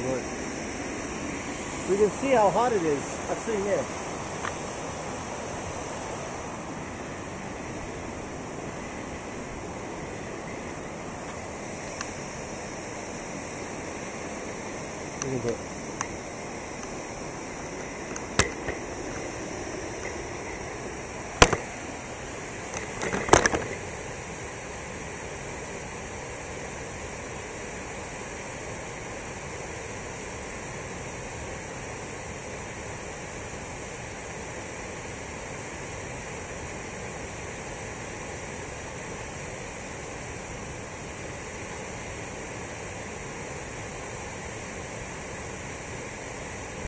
work. We can see how hot it is. Así es. Look at that.